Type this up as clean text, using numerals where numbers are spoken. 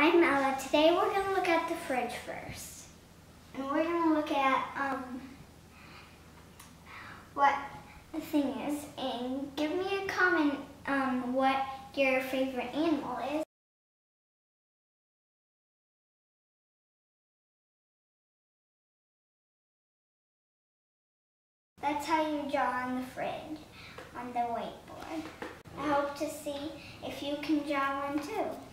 I'm Ella. Today we're going to look at the fridge first. And we're going to look at what the thing is. And give me a comment what your favorite animal is. That's how you draw on the fridge, on the whiteboard. I hope to see if you can draw one too.